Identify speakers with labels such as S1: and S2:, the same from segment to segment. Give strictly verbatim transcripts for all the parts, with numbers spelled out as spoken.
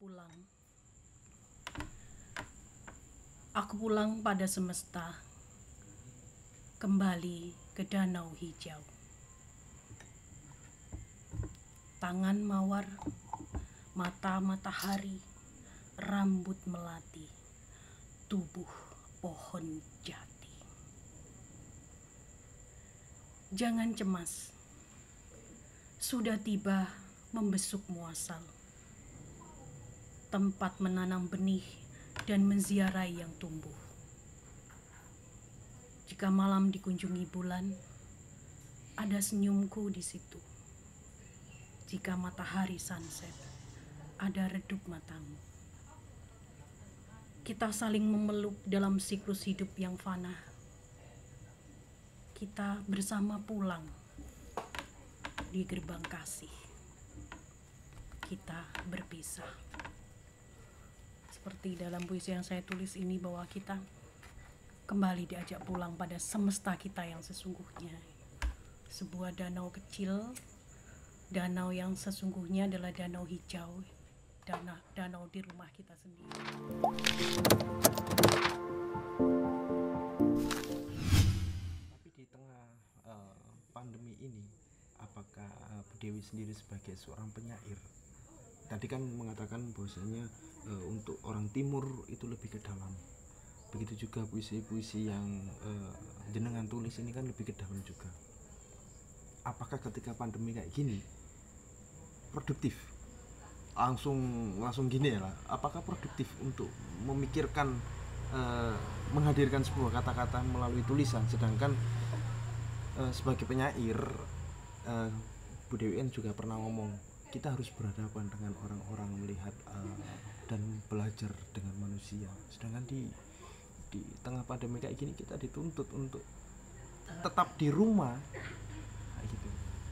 S1: pulang. Aku pulang pada semesta, kembali ke danau hijau. Tangan mawar, mata matahari, rambut melati, tubuh pohon jati. Jangan cemas, sudah tiba membesuk muasal, tempat menanam benih dan menziarahi yang tumbuh. Jika malam dikunjungi bulan, ada senyumku di situ. Jika matahari sunset, ada redup matamu. Kita saling memeluk dalam siklus hidup yang fana. Kita bersama pulang di gerbang kasih. Kita berpisah. Seperti dalam puisi yang saya tulis ini, bahwa kita kembali diajak pulang pada semesta kita yang sesungguhnya. Sebuah danau kecil, danau yang sesungguhnya adalah danau hijau, danau, danau di rumah kita sendiri.
S2: Tapi di tengah uh, pandemi ini, apakah uh, Bu Dewi sendiri sebagai seorang penyair, tadi kan mengatakan bahwasanya uh, untuk orang timur itu lebih ke dalam, begitu juga puisi-puisi yang uh, jenengan tulis ini kan lebih ke dalam juga. Apakah ketika pandemi kayak gini produktif? Langsung langsung gini ya lah. Apakah produktif untuk memikirkan uh, menghadirkan sebuah kata-kata melalui tulisan, sedangkan uh, sebagai penyair uh, Bu Dewi juga pernah ngomong, kita harus berhadapan dengan orang-orang, melihat uh, dan belajar dengan manusia. Sedangkan di di tengah pandemi kayak gini kita dituntut untuk tetap di rumah kayak gitu.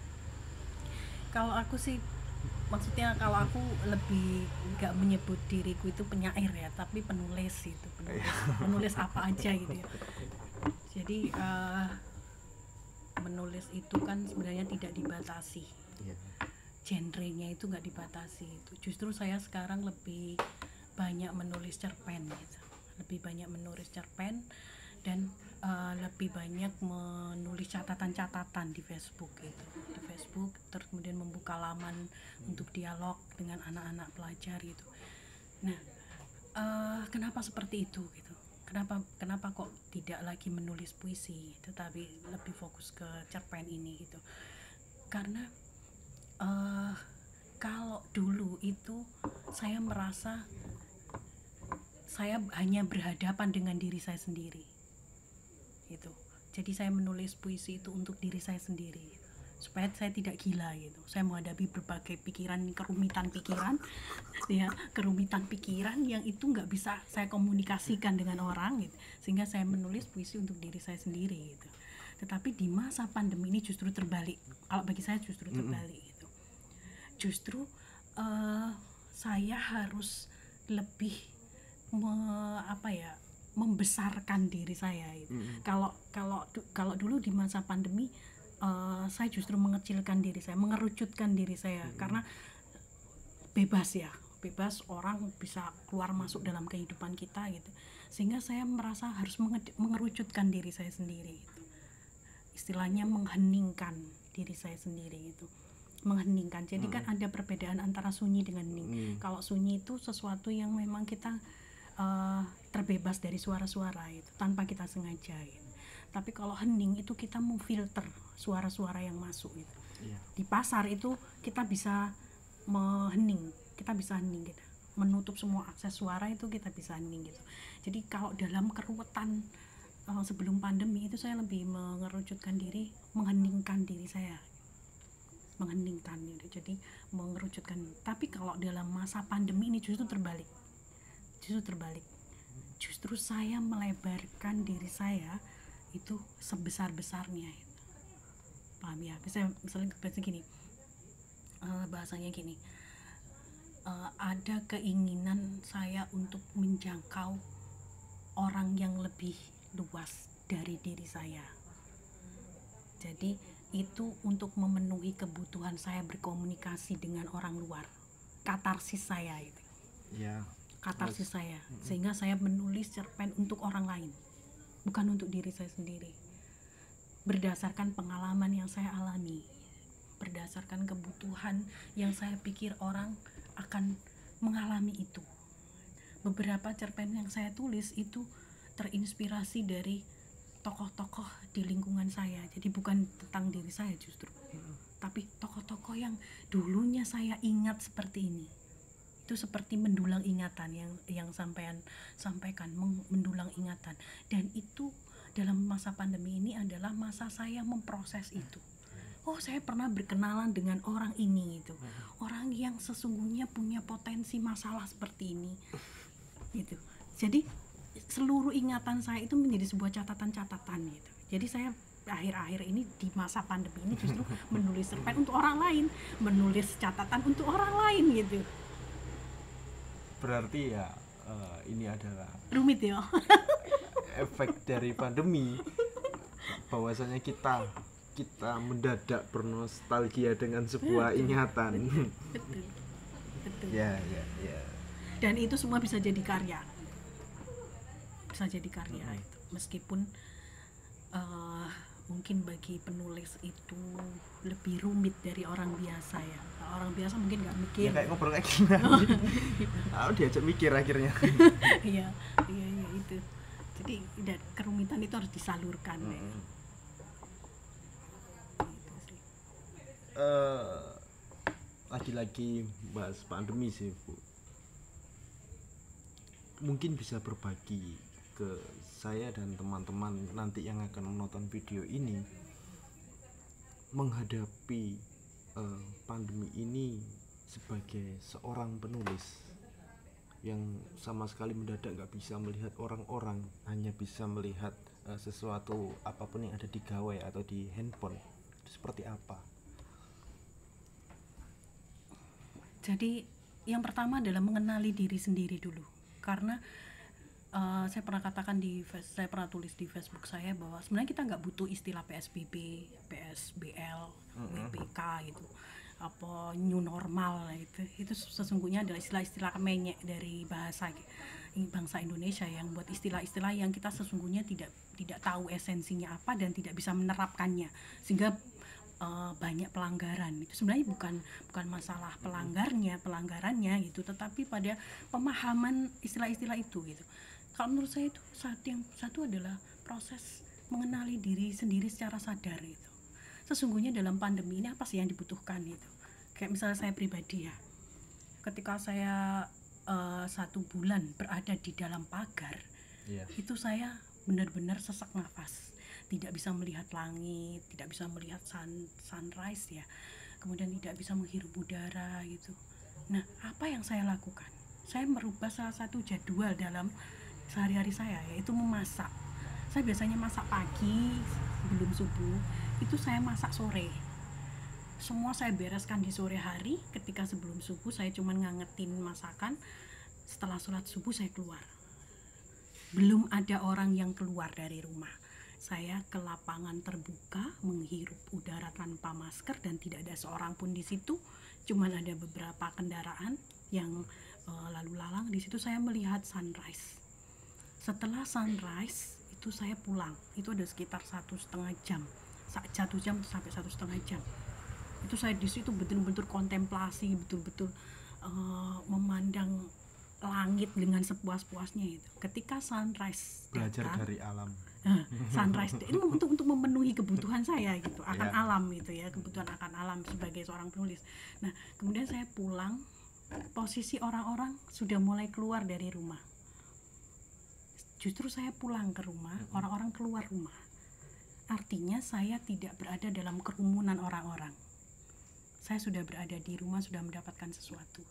S1: Kalau aku sih, maksudnya kalau aku lebih nggak menyebut diriku itu penyair ya, tapi penulis itu, penulis, penulis apa aja gitu ya. Jadi uh, menulis itu kan sebenarnya tidak dibatasi,
S2: Yeah.
S1: genrenya itu nggak dibatasi. Itu justru saya sekarang lebih banyak menulis cerpen gitu. lebih banyak menulis cerpen dan uh, lebih banyak menulis catatan-catatan di Facebook gitu. Di Facebook, terus kemudian membuka laman hmm. untuk dialog dengan anak-anak pelajar gitu. Nah, uh, kenapa seperti itu gitu? Kenapa kenapa kok tidak lagi menulis puisi, tetapi lebih fokus ke cerpen ini gitu? Karena uh, kalau dulu itu saya merasa saya hanya berhadapan dengan diri saya sendiri gitu. Jadi saya menulis puisi itu untuk diri saya sendiri gitu, supaya saya tidak gila gitu. Saya menghadapi berbagai pikiran, kerumitan pikiran ya, kerumitan pikiran yang itu nggak bisa saya komunikasikan dengan orang gitu, sehingga saya menulis puisi untuk diri saya sendiri gitu. Tetapi di masa pandemi ini justru terbalik. Kalau bagi saya justru terbalik gitu. Justru uh, saya harus lebih Me, apa ya membesarkan diri saya gitu. Mm-hmm. Kalau kalau kalau dulu di masa pandemi uh, saya justru mengecilkan diri saya, mengerucutkan diri saya, mm-hmm. karena bebas ya, bebas orang bisa keluar masuk dalam kehidupan kita gitu. Sehingga saya merasa harus menge- mengerucutkan diri saya sendiri gitu. Istilahnya mengheningkan diri saya sendiri gitu. Mengheningkan. Jadi mm-hmm. kan ada perbedaan antara sunyi dengan hening. Mm-hmm. Kalau sunyi itu sesuatu yang memang kita Uh, terbebas dari suara-suara itu tanpa kita sengaja gitu. Tapi kalau hening itu kita memfilter suara-suara yang masuk gitu. Yeah. Di pasar itu kita bisa menghening, kita bisa hening gitu. Menutup semua akses suara itu kita bisa hening gitu. Jadi kalau dalam keruwetan uh, sebelum pandemi itu saya lebih mengerucutkan diri, mengheningkan diri saya. Mengheningkan gitu. Jadi mengerucutkan. Tapi kalau dalam masa pandemi ini justru terbalik. Justru terbalik, justru saya melebarkan diri saya itu sebesar-besarnya itu. Paham ya? Misalnya, misalnya bahasa gini, uh, bahasanya gini, uh, ada keinginan saya untuk menjangkau orang yang lebih luas dari diri saya. Jadi itu untuk memenuhi kebutuhan saya berkomunikasi dengan orang luar, katarsis saya itu.
S2: Ya.
S1: katarsis saya, sehingga saya menulis cerpen untuk orang lain, bukan untuk diri saya sendiri, berdasarkan pengalaman yang saya alami, berdasarkan kebutuhan yang saya pikir orang akan mengalami itu. Beberapa cerpen yang saya tulis itu terinspirasi dari tokoh-tokoh di lingkungan saya, jadi bukan tentang diri saya justru, tapi tokoh-tokoh yang dulunya saya ingat seperti ini. Itu seperti mendulang ingatan yang yang sampean sampaikan, mendulang ingatan, dan itu dalam masa pandemi ini adalah masa saya memproses itu. Oh, saya pernah berkenalan dengan orang ini itu, orang yang sesungguhnya punya potensi masalah seperti ini gitu. Jadi seluruh ingatan saya itu menjadi sebuah catatan-catatan gitu. Jadi saya akhir-akhir ini di masa pandemi ini justru menulis cerpen untuk orang lain, menulis catatan untuk orang lain gitu.
S2: Berarti ya uh, ini adalah
S1: rumit ya
S2: efek dari pandemi, bahwasanya kita kita mendadak bernostalgia dengan sebuah ingatan.
S1: Betul, betul.
S2: Ya, ya, ya.
S1: Dan itu semua bisa jadi karya, bisa jadi karya hmm. itu, meskipun uh, mungkin bagi penulis itu lebih rumit dari orang biasa ya. Orang biasa mungkin nggak mikir.
S2: Ya kayak ngobrol kayak gini. Aku diajak mikir akhirnya.
S1: Iya, iya, iya itu. Jadi kerumitan itu harus disalurkan. Hmm. Ya. Gitu sih.
S2: Uh, lagi-lagi bahas pandemi sih, Bu. Mungkin bisa berbagi ke saya dan teman-teman nanti yang akan menonton video ini menghadapi uh, pandemi ini sebagai seorang penulis yang sama sekali mendadak nggak bisa melihat orang-orang, hanya bisa melihat uh, sesuatu apapun yang ada di gawai atau di handphone. Itu seperti apa?
S1: Jadi yang pertama adalah mengenali diri sendiri dulu, karena Uh, saya pernah katakan di saya pernah tulis di Facebook saya bahwa sebenarnya kita nggak butuh istilah P S B B, P S B L, W P K gitu, apa new normal itu itu sesungguhnya adalah istilah-istilah menyek dari bahasa bangsa Indonesia yang buat istilah-istilah yang kita sesungguhnya tidak tidak tahu esensinya apa dan tidak bisa menerapkannya, sehingga uh, banyak pelanggaran. Itu sebenarnya bukan bukan masalah pelanggarnya pelanggarannya gitu, tetapi pada pemahaman istilah-istilah itu gitu. Kalau menurut saya itu satu yang satu adalah proses mengenali diri sendiri secara sadar itu. Sesungguhnya dalam pandemi ini apa sih yang dibutuhkan itu? Kayak misalnya saya pribadi ya, ketika saya uh, satu bulan berada di dalam pagar, yeah. itu saya benar-benar sesak nafas, tidak bisa melihat langit, tidak bisa melihat sun, sunrise ya, kemudian tidak bisa menghirup udara gitu. Nah, apa yang saya lakukan? Saya merubah salah satu jadwal dalam sehari-hari saya, yaitu memasak. Saya biasanya masak pagi sebelum subuh, itu saya masak sore. Semua saya bereskan di sore hari. Ketika sebelum subuh saya cuma ngangetin masakan. Setelah sholat subuh saya keluar. Belum ada orang yang keluar dari rumah. Saya ke lapangan terbuka, menghirup udara tanpa masker dan tidak ada seorang pun di situ. Cuma ada beberapa kendaraan yang uh, lalu lalang. Di situ saya melihat sunrise. Setelah sunrise itu saya pulang, itu ada sekitar satu setengah jam, satu jam sampai satu setengah jam. Itu saya di situ betul-betul kontemplasi, betul-betul uh, memandang langit dengan sepuas-puasnya itu. Ketika sunrise
S2: belajar
S1: datang,
S2: dari alam.
S1: Uh, sunrise itu untuk untuk memenuhi kebutuhan saya gitu, akan
S2: yeah.
S1: alam gitu ya, kebutuhan akan alam sebagai seorang penulis. Nah, kemudian saya pulang, posisi orang-orang sudah mulai keluar dari rumah. Justru saya pulang ke rumah, orang-orang keluar rumah. Artinya saya tidak berada dalam kerumunan orang-orang. Saya sudah berada di rumah, sudah mendapatkan sesuatu.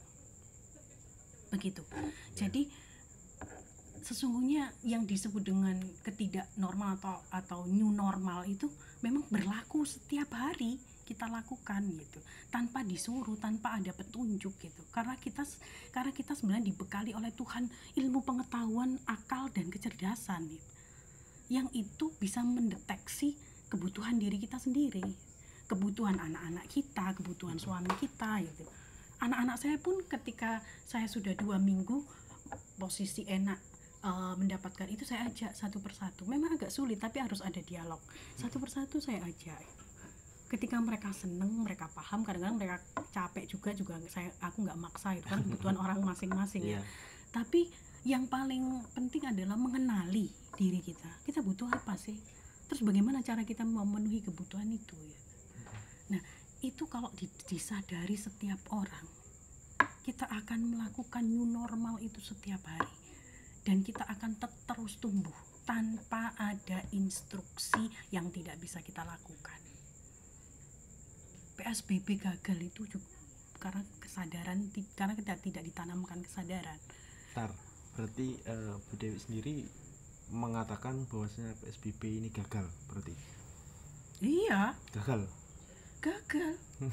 S1: Begitu. Jadi sesungguhnya yang disebut dengan ketidak normal atau atau new normal itu memang berlaku setiap hari kita lakukan gitu, tanpa disuruh, tanpa ada petunjuk gitu. Karena kita karena kita sebenarnya dibekali oleh Tuhan ilmu pengetahuan, akal dan kecerdasan gitu. Yang itu bisa mendeteksi kebutuhan diri kita sendiri, kebutuhan anak-anak kita, kebutuhan suami kita gitu. anak-anak saya pun ketika saya sudah dua minggu posisi enak uh, mendapatkan itu, saya ajak satu persatu. Memang agak sulit tapi harus ada dialog, satu persatu saya ajak. Ketika mereka seneng, mereka paham, kadang-kadang mereka capek juga juga saya aku nggak maksa, itu kan kebutuhan orang masing-masing ya.
S2: Yeah.
S1: Tapi yang paling penting adalah mengenali diri kita, kita butuh apa sih, terus bagaimana cara kita memenuhi kebutuhan itu ya. Nah itu kalau disadari setiap orang, kita akan melakukan new normal itu setiap hari, dan kita akan terus tumbuh tanpa ada instruksi yang tidak bisa kita lakukan. P S B B gagal itu juga karena kesadaran, karena kita tidak ditanamkan kesadaran.
S2: Bentar, berarti uh, Bu Dewi sendiri mengatakan bahwasanya P S B B ini gagal berarti?
S1: Iya.
S2: Gagal.
S1: Gagal.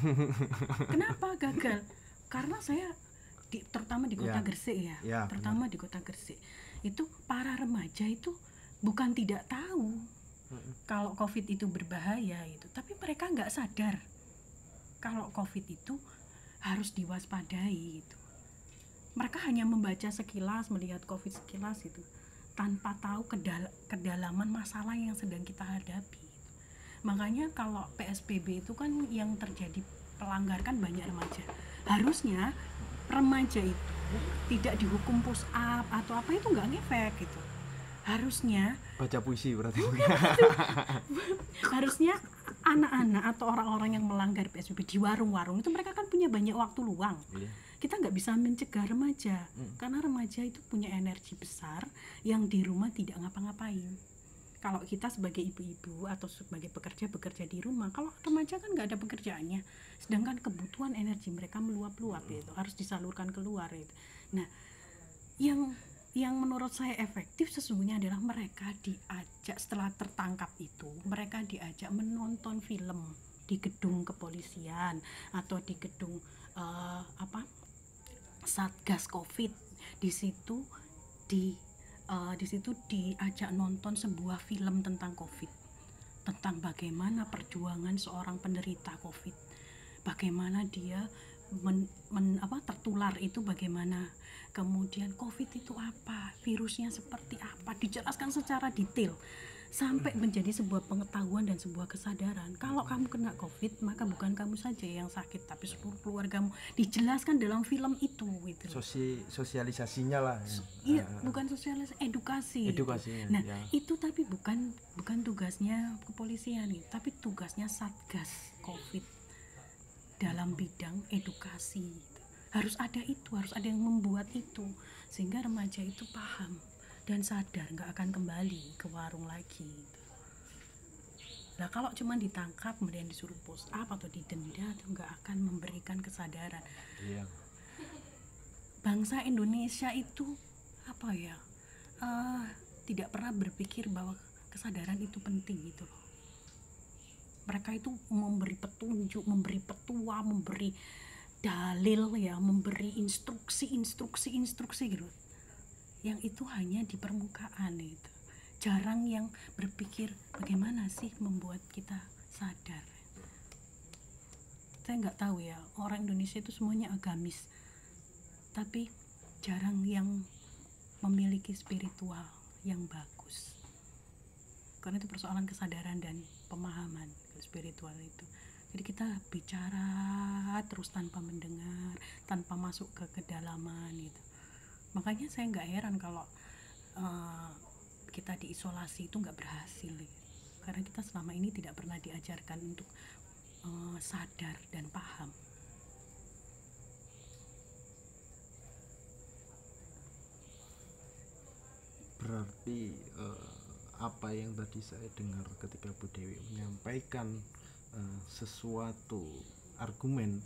S1: Kenapa gagal? Karena saya di, terutama di kota ya. Gresik ya, ya terutama benar. Di kota Gresik itu para remaja itu bukan tidak tahu hmm. kalau COVID itu berbahaya itu, tapi mereka nggak sadar kalau COVID itu harus diwaspadai itu. Mereka hanya membaca sekilas, melihat COVID sekilas itu, tanpa tahu kedal- kedalaman masalah yang sedang kita hadapi. Makanya kalau P S B B itu kan yang terjadi pelanggar kan banyak remaja. Harusnya remaja itu tidak dihukum push up atau apa, itu nggak ngefek gitu. Harusnya
S2: baca puisi berarti.
S1: Harusnya anak-anak atau orang-orang yang melanggar P S B B di warung-warung itu mereka kan punya banyak waktu luang. Yeah. Kita nggak bisa mencegah remaja hmm. karena remaja itu punya energi besar yang di rumah tidak ngapa-ngapain. Kalau kita sebagai ibu-ibu atau sebagai pekerja bekerja di rumah, kalau remaja kan nggak ada pekerjaannya, sedangkan kebutuhan energi mereka meluap-luap itu harus disalurkan keluar itu. Nah, yang yang menurut saya efektif sesungguhnya adalah mereka diajak, setelah tertangkap itu mereka diajak menonton film di gedung kepolisian atau di gedung uh, apa Satgas Covid. Di situ di Uh, di situ diajak nonton sebuah film tentang COVID, tentang bagaimana perjuangan seorang penderita COVID, bagaimana dia men, men, apa, tertular itu bagaimana, kemudian COVID itu apa, virusnya seperti apa, dijelaskan secara detail sampai menjadi sebuah pengetahuan dan sebuah kesadaran. Kalau kamu kena COVID, maka bukan kamu saja yang sakit, tapi seluruh keluargamu. Dijelaskan dalam film itu. Gitu.
S2: Sosi, sosialisasinya lah. Ya.
S1: Iya, uh, bukan sosialisasi, edukasi.
S2: Edukasinya.
S1: Nah,
S2: ya.
S1: itu tapi bukan bukan tugasnya kepolisian nih, tapi tugasnya Satgas COVID dalam bidang edukasi. Harus ada itu, harus ada yang membuat itu sehingga remaja itu paham dan sadar, nggak akan kembali ke warung lagi. Nah kalau cuma ditangkap kemudian disuruh push up atau didenda, itu nggak akan memberikan kesadaran.
S2: Iya.
S1: Bangsa Indonesia itu apa ya, uh, tidak pernah berpikir bahwa kesadaran itu penting gitu loh. Mereka itu memberi petunjuk, memberi petua, memberi dalil ya, memberi instruksi, instruksi, instruksi gitu. Yang itu hanya di permukaan itu. Jarang yang berpikir bagaimana sih membuat kita sadar. Saya nggak tahu ya, orang Indonesia itu semuanya agamis, tapi jarang yang memiliki spiritual yang bagus. Karena itu persoalan kesadaran dan pemahaman spiritual itu. Jadi kita bicara terus tanpa mendengar, tanpa masuk ke kedalaman gitu. Makanya saya nggak heran kalau uh, kita diisolasi itu nggak berhasil ya. Karena kita selama ini tidak pernah diajarkan untuk uh, sadar dan paham.
S2: Berarti uh, apa yang tadi saya dengar ketika Bu Dewi menyampaikan uh, sesuatu argumen,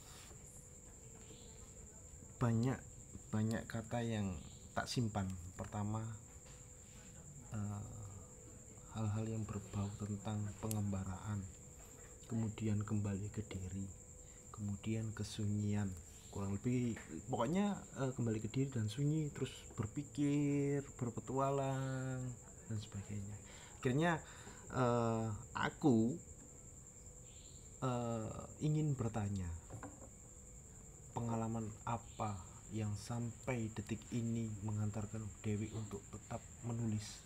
S2: banyak banyak kata yang tak simpan. Pertama, uh, hal-hal yang berbau tentang pengembaraan, kemudian kembali ke diri, kemudian kesunyian, kurang lebih pokoknya uh, kembali ke diri dan sunyi, terus berpikir, berpetualang dan sebagainya. Akhirnya uh, aku uh, ingin bertanya, pengalaman apa yang sampai detik ini mengantarkan Dewi untuk tetap menulis?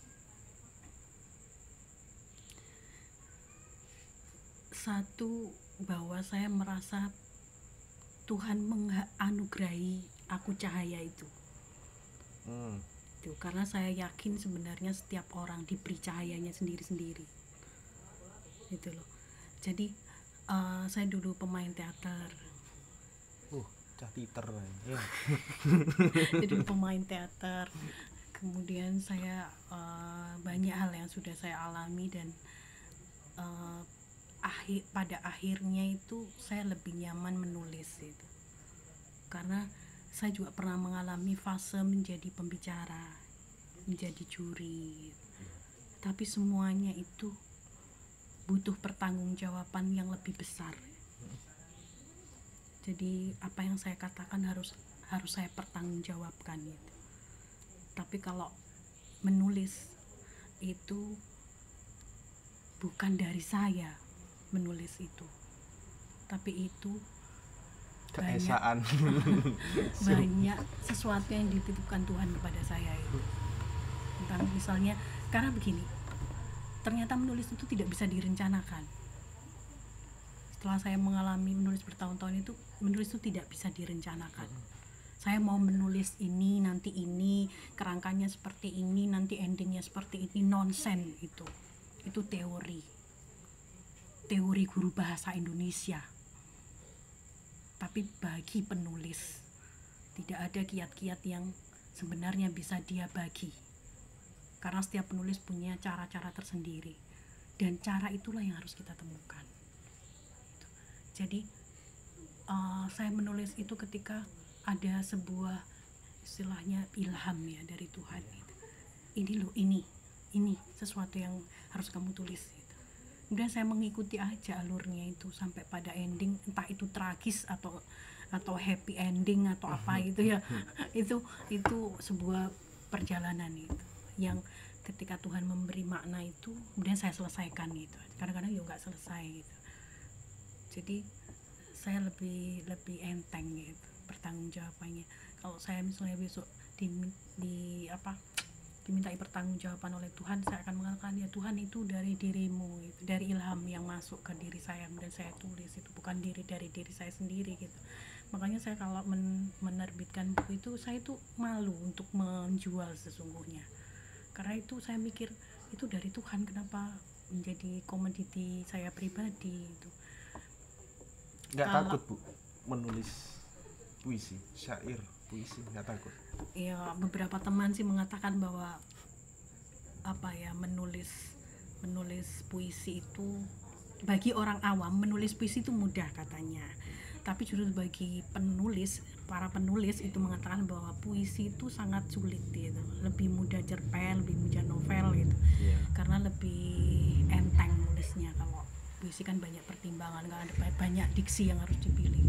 S1: Satu, bahwa saya merasa Tuhan menganugerahi aku cahaya itu.
S2: Hmm.
S1: Itu karena saya yakin sebenarnya setiap orang diberi cahayanya sendiri-sendiri. Gitu loh. Jadi uh, saya dulu pemain teater.
S2: Uh, cah teater ya.
S1: Jadi pemain teater. Kemudian saya uh, banyak hal yang sudah saya alami dan uh, akhir pada akhirnya itu saya lebih nyaman menulis itu. Karena saya juga pernah mengalami fase menjadi pembicara, menjadi juri. Tapi semuanya itu butuh pertanggungjawaban yang lebih besar. Jadi apa yang saya katakan harus harus saya pertanggungjawabkan gitu. Tapi kalau menulis itu bukan dari saya menulis itu, tapi itu
S2: keesaan
S1: banyak, banyak sesuatu yang dititipkan Tuhan kepada saya itu. Tentang misalnya, karena begini, ternyata menulis itu tidak bisa direncanakan. Setelah saya mengalami menulis bertahun-tahun itu, menulis itu tidak bisa direncanakan. Saya mau menulis ini, nanti ini, kerangkanya seperti ini, nanti endingnya seperti ini, nonsen itu. Itu teori. Teori guru bahasa Indonesia. Tapi bagi penulis, tidak ada kiat-kiat yang sebenarnya bisa dia bagi. Karena setiap penulis punya cara-cara tersendiri. Dan cara itulah yang harus kita temukan. Jadi uh, saya menulis itu ketika ada sebuah istilahnya ilham ya dari Tuhan gitu. Ini loh, ini ini sesuatu yang harus kamu tulis gitu. Kemudian saya mengikuti aja alurnya itu sampai pada ending, entah itu tragis atau atau happy ending atau apa itu ya. itu itu sebuah perjalanan itu yang ketika Tuhan memberi makna itu kemudian saya selesaikan gitu. Kadang-kadang juga nggak selesai gitu. Jadi saya lebih lebih enteng gitu pertanggungjawabannya. Kalau saya misalnya besok di, di apa dimintai pertanggungjawaban oleh Tuhan, saya akan mengatakan ya Tuhan, itu dari dirimu gitu, dari ilham yang masuk ke diri saya dan saya tulis itu, bukan diri dari diri saya sendiri gitu. Makanya saya kalau men, menerbitkan buku itu saya itu malu untuk menjual sesungguhnya, karena itu saya mikir itu dari Tuhan, kenapa menjadi komoditi saya pribadi itu.
S2: Nggak takut Bu menulis puisi, syair, puisi, nggak takut?
S1: Ya beberapa teman sih mengatakan bahwa apa ya menulis menulis puisi itu bagi orang awam, menulis puisi itu mudah katanya. Tapi justru bagi penulis, para penulis itu mengatakan bahwa puisi itu sangat sulit gitu. Lebih mudah cerpen, lebih mudah novel gitu.
S2: Yeah.
S1: Karena lebih enteng nulisnya. Kalau puisi kan banyak pertimbangan, kan ada banyak diksi yang harus dipilih.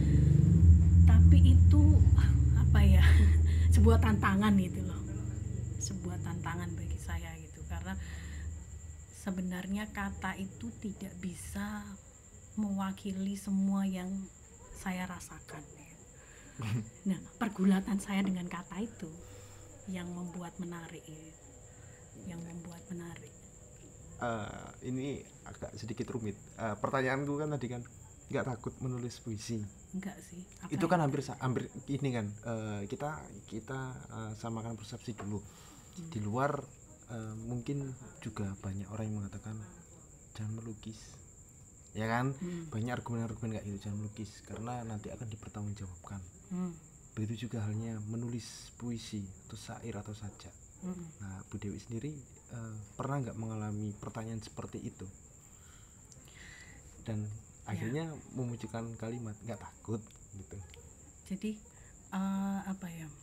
S1: Tapi itu apa ya? Sebuah tantangan gitu loh. Sebuah tantangan bagi saya gitu, karena sebenarnya kata itu tidak bisa mewakili semua yang saya rasakan. Nah, pergulatan saya dengan kata itu yang membuat menarik, yang membuat menarik.
S2: Uh, ini agak sedikit rumit. Uh, pertanyaanku kan tadi kan nggak takut menulis puisi?
S1: Enggak sih. Apa
S2: itu
S1: ya?
S2: Kan hampir hampir ini kan uh, kita kita uh, samakan persepsi dulu. Hmm. Di luar uh, mungkin juga banyak orang yang mengatakan jangan melukis. Ya kan, hmm. banyak argumen-argumen kayak gitu, jangan melukis karena nanti akan dipertanggungjawabkan. Hmm. Begitu juga halnya menulis puisi atau syair atau sajak. Hmm. Nah, Bu Dewi sendiri uh, pernah nggak mengalami pertanyaan seperti itu? Dan ya, akhirnya memunculkan kalimat nggak takut gitu.
S1: Jadi uh, apa ya?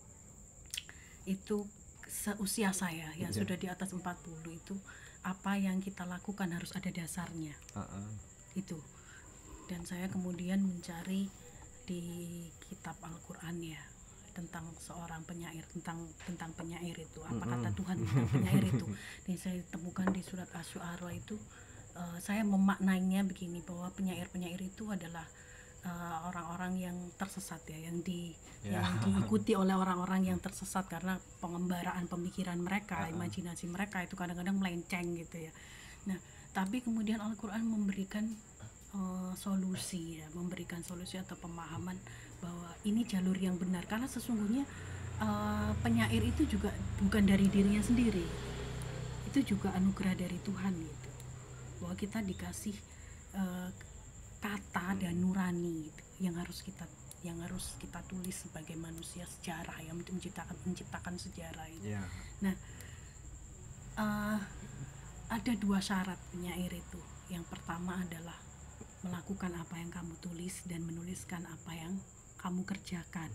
S1: Itu seusia saya yang ya. Sudah di atas empat puluh itu, apa yang kita lakukan harus ada dasarnya. Uh-uh. Itu. Dan saya kemudian mencari di kitab Al-Qur'an ya tentang seorang penyair, tentang tentang penyair itu, apa uh-uh. kata Tuhan tentang penyair itu. Dan saya temukan di surat Asy-Syu'ara itu, uh, saya memaknainya begini, bahwa penyair-penyair itu adalah uh, orang-orang yang tersesat ya, yang di
S2: Ya.
S1: yang diikuti oleh orang-orang yang tersesat karena pengembaraan pemikiran mereka,
S2: Uh-uh.
S1: imajinasi mereka itu kadang-kadang melenceng gitu ya. Nah, tapi kemudian Al-Quran memberikan uh, solusi ya, memberikan solusi atau pemahaman bahwa ini jalur yang benar, karena sesungguhnya uh, penyair itu juga bukan dari dirinya sendiri, itu juga anugerah dari Tuhan gitu, bahwa kita dikasih uh, kata dan nurani gitu, yang harus kita yang harus kita tulis sebagai manusia sejarah yang menciptakan menciptakan sejarah itu.
S2: Yeah.
S1: Nah, uh, ada dua syarat penyair itu. Yang pertama adalah melakukan apa yang kamu tulis dan menuliskan apa yang kamu kerjakan.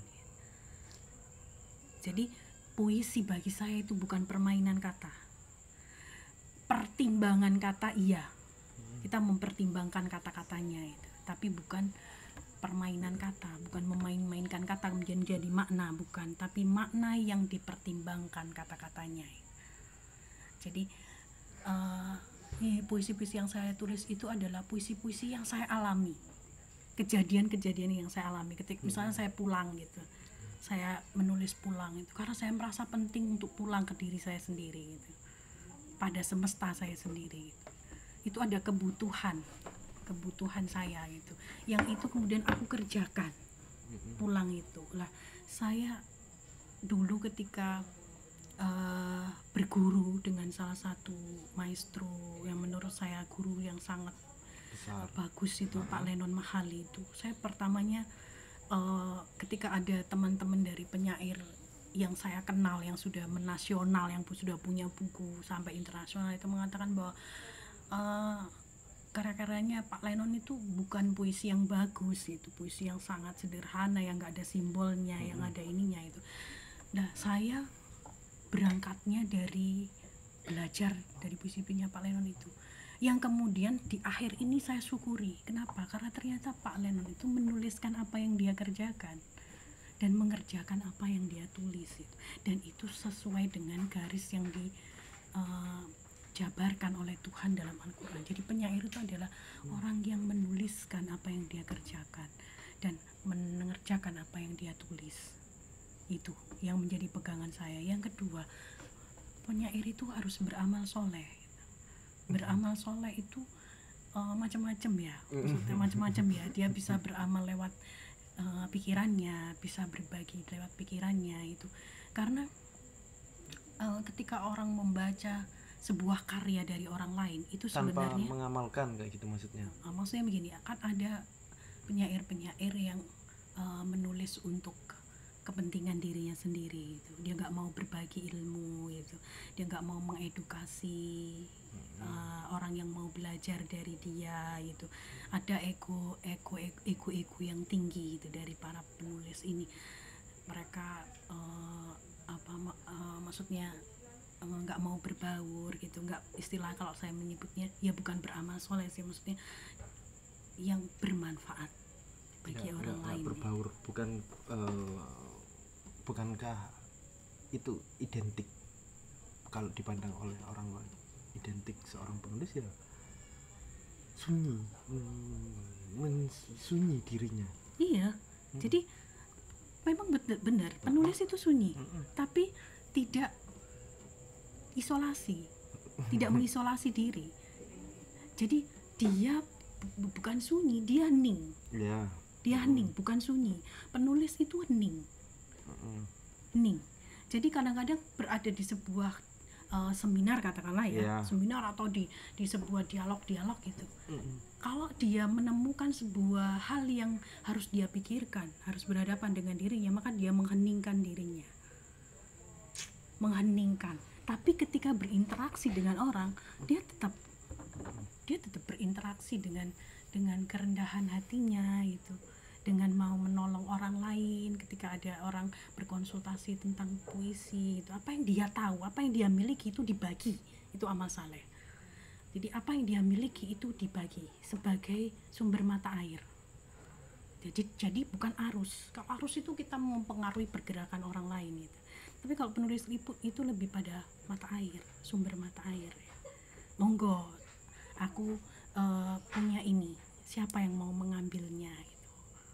S1: Jadi puisi bagi saya itu bukan permainan kata, pertimbangan kata iya, kita mempertimbangkan kata-katanya itu, tapi bukan permainan kata, bukan memain-mainkan kata menjadi makna, bukan, tapi makna yang dipertimbangkan kata-katanya. Jadi uh, ini puisi-puisi yang saya tulis itu adalah puisi-puisi yang saya alami, kejadian-kejadian yang saya alami. Ketika misalnya saya pulang gitu, saya menulis pulang itu karena saya merasa penting untuk pulang ke diri saya sendiri gitu, pada semesta saya sendiri gitu. Itu ada kebutuhan kebutuhan saya gitu, yang itu kemudian aku kerjakan pulang itu lah. Saya dulu ketika uh, berguru dengan salah satu maestro yang menurut saya guru yang sangat uh, bagus itu, Pak Lenon Mahali itu, saya pertamanya uh, ketika ada teman-teman dari penyair yang saya kenal yang sudah menasional, yang sudah punya buku sampai internasional, itu mengatakan bahwa uh, karya-karyanya Pak Lenon itu bukan puisi yang bagus, itu puisi yang sangat sederhana, yang nggak ada simbolnya, hmm. yang ada ininya itu. Nah, saya berangkatnya dari belajar dari puisi-puisinya Pak Lenon itu, yang kemudian di akhir ini saya syukuri. Kenapa? Karena ternyata Pak Lenon itu menuliskan apa yang dia kerjakan dan mengerjakan apa yang dia tulis itu, dan itu sesuai dengan garis yang di uh, jabarkan oleh Tuhan dalam Al-Quran. Jadi penyair itu adalah hmm. orang yang menuliskan apa yang dia kerjakan dan mengerjakan apa yang dia tulis. Itu yang menjadi pegangan saya. Yang kedua, penyair itu harus beramal soleh. Beramal soleh itu uh, macam-macam ya, maksudnya macam-macam ya. Dia bisa beramal lewat uh, pikirannya, bisa berbagi lewat pikirannya itu. Karena uh, ketika orang membaca sebuah karya dari orang lain itu
S2: tanpa
S1: sebenarnya
S2: mengamalkan kayak gitu maksudnya.
S1: Uh, maksudnya begini, kan ada penyair-penyair yang uh, menulis untuk kepentingan dirinya sendiri itu. Dia nggak mau berbagi ilmu itu, dia nggak mau mengedukasi hmm. uh, orang yang mau belajar dari dia itu. Ada ego ego ego ego yang tinggi itu dari para penulis ini. Mereka uh, apa uh, maksudnya nggak mau berbaur gitu, nggak, istilah kalau saya menyebutnya ya bukan beramal soleh sih, maksudnya yang bermanfaat bagi ya, orang lain.
S2: Berbaur ya. bukan uh, bukankah itu identik kalau dipandang oleh orang lain, identik seorang penulis ya sunyi, mensunyi dirinya.
S1: Iya, hmm. jadi memang benar penulis itu sunyi, hmm. tapi tidak isolasi, tidak mengisolasi diri. Jadi dia bu- bukan sunyi, dia hening.
S2: Yeah.
S1: Dia hening, bukan sunyi. Penulis itu hening, hening. Jadi kadang-kadang berada di sebuah uh, seminar katakanlah ya, yeah. seminar atau di di sebuah dialog-dialog gitu. Mm-hmm. Kalau dia menemukan sebuah hal yang harus dia pikirkan, harus berhadapan dengan dirinya, maka dia mengheningkan dirinya, mengheningkan. Tapi ketika berinteraksi dengan orang, dia tetap dia tetap berinteraksi dengan dengan kerendahan hatinya itu, dengan mau menolong orang lain. Ketika ada orang berkonsultasi tentang puisi itu, apa yang dia tahu, apa yang dia miliki itu dibagi, itu amal saleh. Jadi apa yang dia miliki itu dibagi sebagai sumber mata air. Jadi jadi bukan arus. Kalau arus itu kita mempengaruhi pergerakan orang lain gitu. Tapi kalau penulis itu, itu lebih pada mata air, sumber mata air. Monggo, aku uh, punya ini, siapa yang mau mengambilnya itu.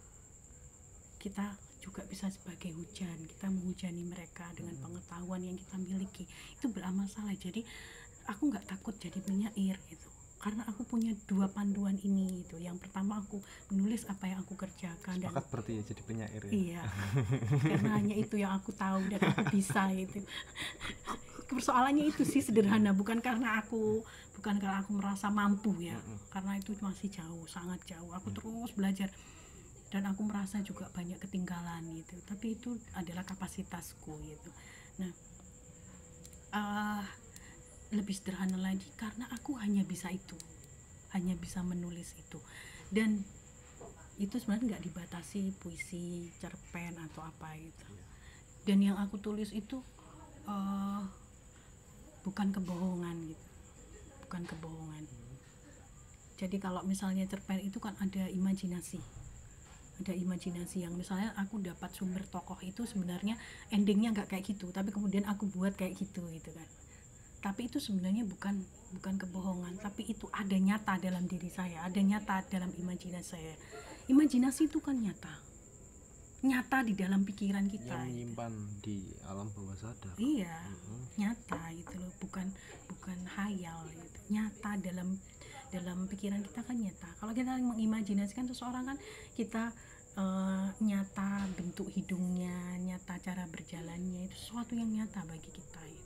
S1: kita juga bisa sebagai hujan, kita menghujani mereka dengan pengetahuan yang kita miliki, itu beramal saleh. Jadi aku nggak takut jadi penyair gitu, karena aku punya dua panduan ini itu. Yang pertama, aku menulis apa yang aku kerjakan.
S2: Sepakat
S1: Dan
S2: berarti ya jadi penyair ya.
S1: iya, karena hanya itu yang aku tahu dan aku bisa itu. Persoalannya itu sih sederhana, bukan karena aku bukan karena aku merasa mampu ya, karena itu masih jauh, sangat jauh. Aku terus belajar dan aku merasa juga banyak ketinggalan gitu, tapi itu adalah kapasitasku gitu. Nah, uh, lebih sederhana lagi, karena aku hanya bisa itu, hanya bisa menulis itu, dan itu sebenarnya nggak dibatasi puisi, cerpen atau apa gitu. Dan yang aku tulis itu uh, bukan kebohongan gitu, bukan kebohongan. Jadi kalau misalnya cerpen itu kan ada imajinasi, ada imajinasi yang misalnya aku dapat sumber tokoh itu sebenarnya endingnya nggak kayak gitu, tapi kemudian aku buat kayak gitu gitu kan. Tapi itu sebenarnya bukan bukan kebohongan, tapi itu ada nyata dalam diri saya, ada nyata dalam imajinasi saya. Imajinasi itu kan nyata, nyata di dalam pikiran kita,
S2: yang menyimpan gitu di alam bawah sadar.
S1: Iya,
S2: mm-hmm.
S1: nyata gitu loh, bukan bukan hayal gitu. Nyata dalam dalam pikiran kita kan nyata. Kalau kita mengimajinasikan seseorang kan kita uh, nyata bentuk hidungnya, nyata cara berjalannya, itu sesuatu yang nyata bagi kita ya.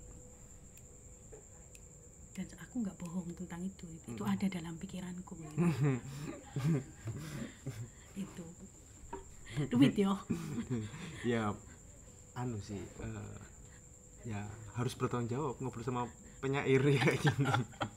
S1: Dan aku nggak bohong tentang itu, itu, itu ada dalam pikiranku gitu. Itu duit yo.
S2: Ya anu sih uh, ya harus bertanggung jawab ngobrol sama penyair ya gini.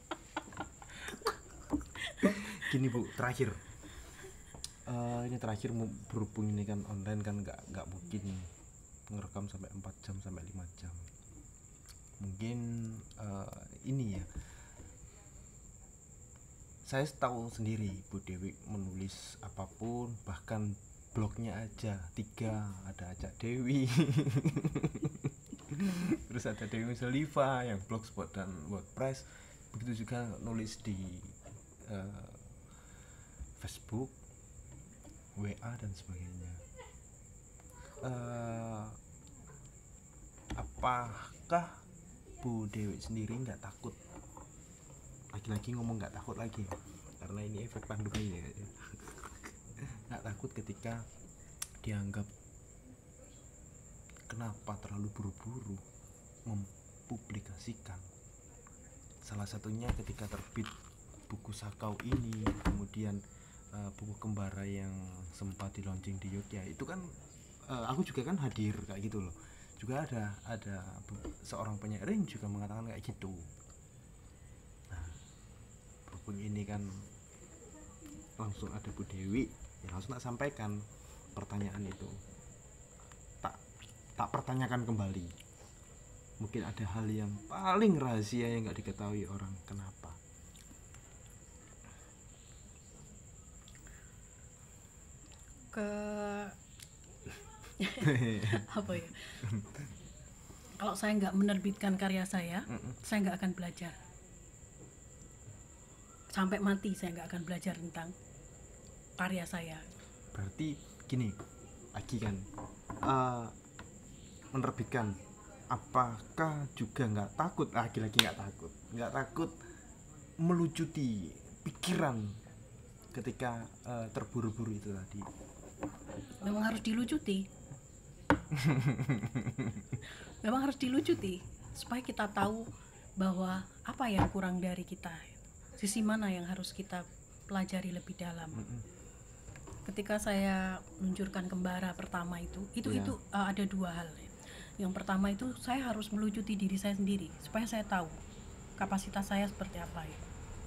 S2: Gini Bu, terakhir uh, ini terakhir berhubung ini kan online kan nggak nggak mungkin ngerekam sampai empat jam sampai lima jam. Mungkin uh, ini ya, saya tahu sendiri Bu Dewi menulis apapun, bahkan blognya aja tiga, ada Acak Dewi terus ada Dewi Seliva yang blogspot dan WordPress, begitu juga nulis di uh, Facebook, W A dan sebagainya. Uh, apakah Bu Dewi sendiri nggak takut, lagi-lagi ngomong nggak takut lagi karena ini efek pandemi ya, nggak takut ketika dianggap kenapa terlalu buru-buru mempublikasikan? Salah satunya ketika terbit buku Sakau ini, kemudian uh, buku Kembara yang sempat di launching di Yogyakarta itu kan uh, aku juga kan hadir kayak gitu loh. Juga ada ada seorang penyair yang juga mengatakan kayak gitu. Nah, berhubung ini kan langsung ada Bu Dewi, ya langsung tak sampaikan pertanyaan itu, tak tak pertanyakan kembali. Mungkin ada hal yang paling rahasia yang nggak diketahui orang, kenapa?
S1: Ke apa ya? Kalau saya nggak menerbitkan karya saya, Mm-mm. saya nggak akan belajar. Sampai mati saya nggak akan belajar tentang karya saya.
S2: Berarti gini, lagi kan uh, menerbitkan, apakah juga nggak takut, lagi-lagi nggak takut, nggak takut melucuti pikiran ketika uh, terburu-buru itu tadi?
S1: Memang harus dilucuti. Memang harus dilucuti supaya kita tahu bahwa apa yang kurang dari kita, sisi mana yang harus kita pelajari lebih dalam. Mm-hmm. Ketika saya meluncurkan Kembara pertama itu, itu yeah. itu uh, ada dua hal. Yang pertama itu saya harus melucuti diri saya sendiri supaya saya tahu kapasitas saya seperti apa ya.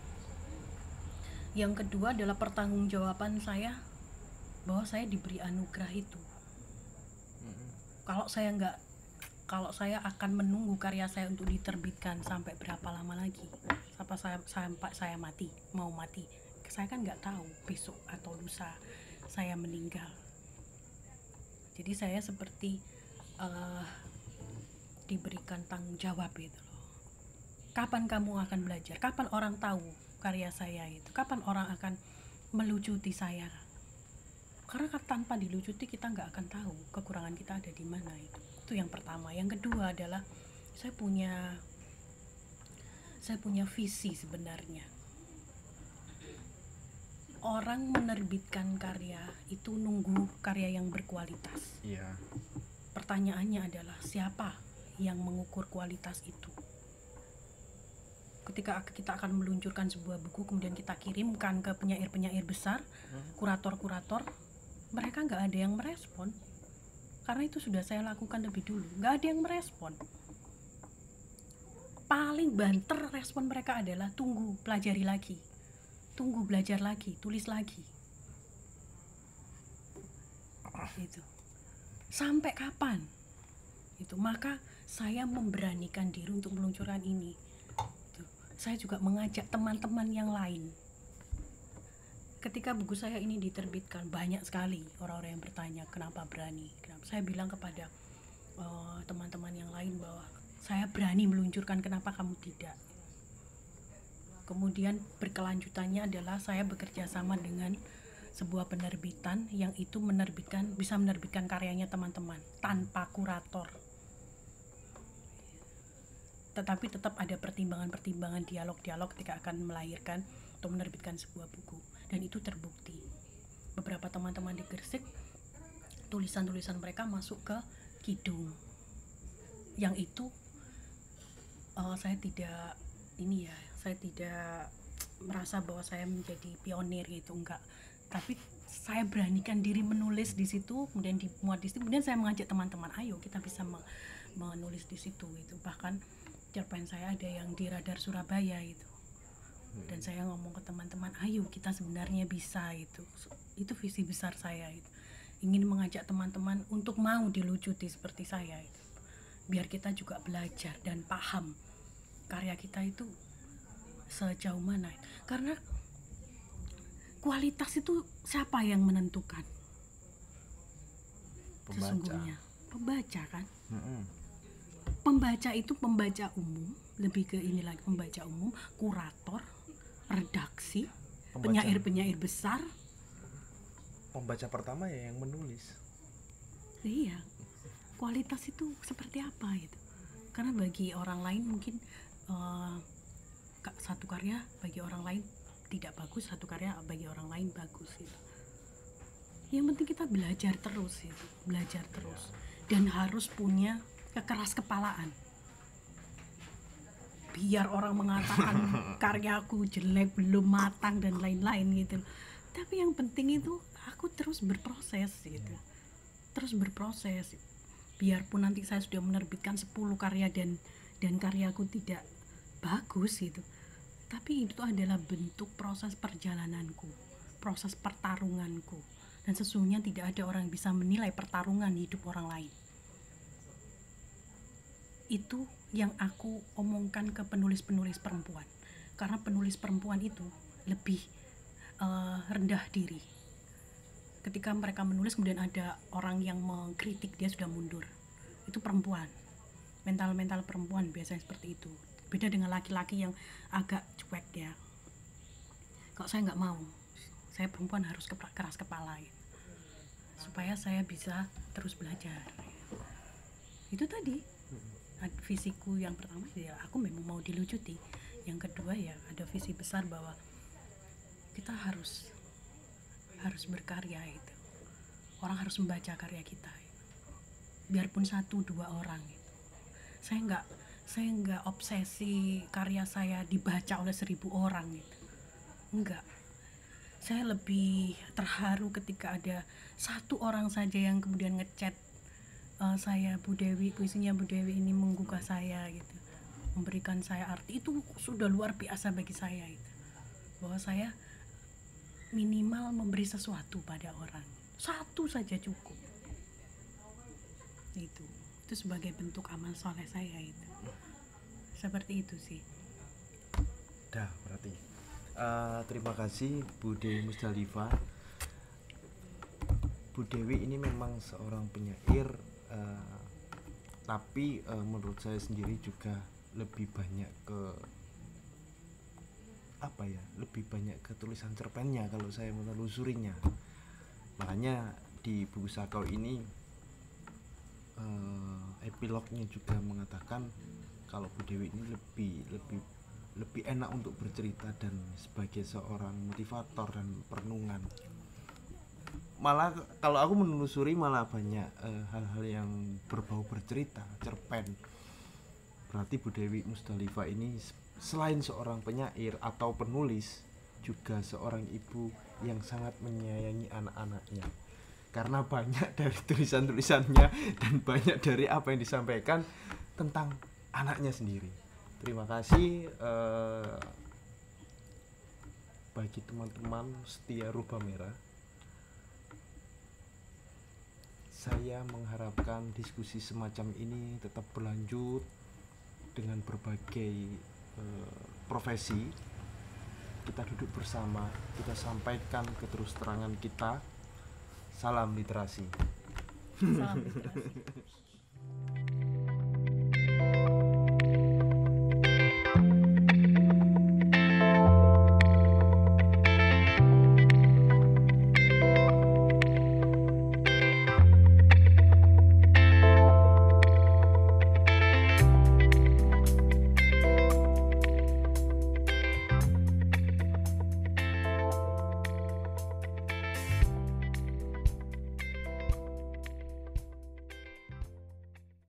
S1: Yang kedua adalah pertanggungjawaban saya bahwa saya diberi anugerah itu. Mm-hmm. Kalau saya nggak, kalau saya akan menunggu karya saya untuk diterbitkan sampai berapa lama lagi, sampai saya sampai saya mati, mau mati, saya kan nggak tahu besok atau lusa saya meninggal. Jadi saya seperti uh, diberikan tanggung jawab gitu loh. Kapan kamu akan belajar? Kapan orang tahu karya saya itu? Kapan orang akan melucuti saya? karena kan tanpa dilucuti kita nggak akan tahu kekurangan kita ada di mana. Itu itu yang pertama. Yang kedua adalah saya punya saya punya visi sebenarnya. Orang menerbitkan karya itu nunggu karya yang berkualitas.
S2: Iya.
S1: Pertanyaannya adalah siapa yang mengukur kualitas itu? Ketika kita akan meluncurkan sebuah buku kemudian kita kirimkan ke penyair-penyair besar, kurator-kurator, mereka nggak ada yang merespon. Karena itu sudah saya lakukan lebih dulu, nggak ada yang merespon. Paling banter respon mereka adalah tunggu, pelajari lagi, tunggu, belajar lagi, tulis lagi. Itu sampai kapan? Itu maka saya memberanikan diri untuk meluncurkan ini. Itu. Saya juga mengajak teman-teman yang lain. Ketika buku saya ini diterbitkan, banyak sekali orang-orang yang bertanya kenapa berani. Kenapa? Saya bilang kepada uh, teman-teman yang lain bahwa saya berani meluncurkan, kenapa kamu tidak? Kemudian berkelanjutannya adalah saya bekerja sama dengan sebuah penerbitan yang itu menerbitkan, bisa menerbitkan karyanya teman-teman tanpa kurator. Tetapi tetap ada pertimbangan-pertimbangan, dialog-dialog ketika akan melahirkan atau menerbitkan sebuah buku. Dan itu terbukti. Beberapa teman-teman di Gresik, tulisan-tulisan mereka masuk ke Kidung. Yang itu uh, saya tidak ini ya, saya tidak merasa bahwa saya menjadi pionir gitu, enggak. Tapi saya beranikan diri menulis di situ, kemudian dimuat di situ, kemudian saya mengajak teman-teman, ayo kita bisa menulis di situ gitu. Bahkan cerpen saya ada yang di Radar Surabaya itu. Dan saya ngomong ke teman-teman, ayo kita sebenarnya bisa itu. Itu visi besar saya itu. Ingin mengajak teman-teman untuk mau dilucuti seperti saya itu. Biar kita juga belajar dan paham karya kita itu sejauh mana. Karena kualitas itu siapa yang menentukan?
S2: Pembaca.
S1: Sesungguhnya pembaca kan.
S2: Mm-mm.
S1: Pembaca itu pembaca umum, lebih ke ini lagi, pembaca umum, kurator, redaksi,
S2: Pembaca.
S1: penyair-penyair besar.
S2: Pembaca pertama ya yang menulis.
S1: Iya, kualitas itu seperti apa itu? Karena bagi orang lain mungkin uh, satu karya bagi orang lain tidak bagus, satu karya bagi orang lain bagus itu. Yang penting kita belajar terus itu, belajar terus, dan harus punya kekeras kepalaan. Biar orang mengatakan karyaku jelek, belum matang dan lain-lain gitu. Tapi yang penting itu aku terus berproses gitu. Terus berproses. Biarpun nanti saya sudah menerbitkan sepuluh karya dan dan karyaku tidak bagus gitu. Tapi itu adalah bentuk proses perjalananku, proses pertarunganku. Dan sesungguhnya tidak ada orang yang bisa menilai pertarungan hidup orang lain. Itu yang aku omongkan ke penulis-penulis perempuan, karena penulis perempuan itu lebih uh, rendah diri. Ketika mereka menulis kemudian ada orang yang mengkritik, dia sudah mundur. Itu perempuan, mental-mental perempuan biasanya seperti itu. Beda dengan laki-laki yang agak cuek ya. Kalau saya nggak mau, saya perempuan harus keras kepala ya, supaya saya bisa terus belajar. Itu tadi visiku yang pertama ya, aku memang mau dilucuti. Yang kedua ya ada visi besar bahwa kita harus harus berkarya itu. Orang harus membaca karya kita. Biarpun satu dua orang itu. Saya nggak saya nggak obsesi karya saya dibaca oleh seribu orang gitu. Enggak. Saya lebih terharu ketika ada satu orang saja yang kemudian ngechat Uh, saya Bu Dewi, puisinya Bu Dewi ini menggugah saya gitu, memberikan saya arti. Itu sudah luar biasa bagi saya itu, bahwa saya minimal memberi sesuatu pada orang, satu saja cukup. Itu itu sebagai bentuk amal soleh saya itu, seperti itu sih.
S2: Dah berarti uh, terima kasih Bu Dewi Musdalifah. Bu Dewi ini memang seorang penyair, uh, tapi uh, menurut saya sendiri juga lebih banyak ke apa ya, lebih banyak ke tulisan cerpennya kalau saya menelusurinya. Makanya di buku Sakau ini eh, epilognya juga mengatakan kalau Bu Dewi ini lebih lebih lebih enak untuk bercerita dan sebagai seorang motivator dan perenungan. Malah kalau aku menelusuri malah banyak eh, hal-hal yang berbau bercerita, cerpen. Berarti Bu Dewi Musdalifah ini selain seorang penyair atau penulis, juga seorang ibu yang sangat menyayangi anak-anaknya. Karena banyak dari tulisan-tulisannya dan banyak dari apa yang disampaikan tentang anaknya sendiri. Terima kasih eh, bagi teman-teman setia Rubah Merah. Saya mengharapkan diskusi semacam ini tetap berlanjut dengan berbagai eh, profesi. Kita duduk bersama, kita sampaikan keterus-terangan kita. Salam literasi.
S1: Salam literasi.